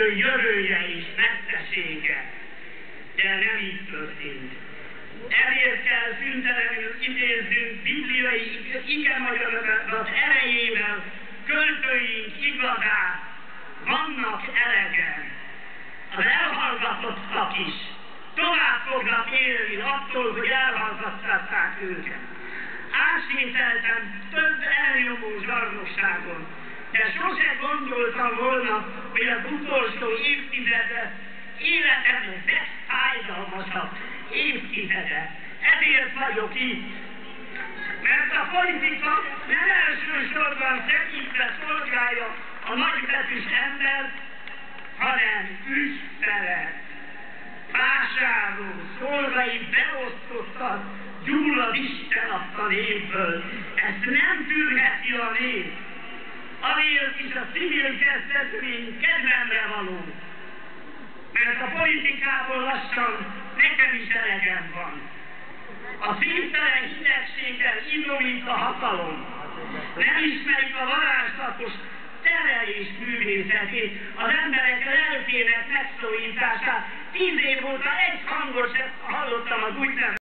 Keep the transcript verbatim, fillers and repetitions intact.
idő jövője és messzesége. De nem így történt. Ezért kell szüntelenül idéznünk bibliai igemagyarázat erejével költőink igazát. Vannak elegen. Az elhallgatottak is tovább fognak élni attól, hogy elhallgattatták őket. Átsételtem több elnyomó zsarnokságon, de sose gondoltam volna, hogy az utolsó évtizede életem legfájdalmasabb évtizede. Ezért vagyok itt. Mert a politika nem elsősorban tekintve szolgálja a nagybetűs embert, hanem ügyfelet, vásárló, szolgai beosztottat gyullad Isten adta népből. Ezt nem tűrheti a nép. Azért is a civil kezdetmény kedvemre való. Mert a politikából lassan nekem is elegem van. A szívtelen hidegséggel indomít a hatalom. Nem ismerik a varázslatos terelés művészetét, az emberek lelkének megszólítását. Tíz év óta egy hangot sem hallottam az úgynevezett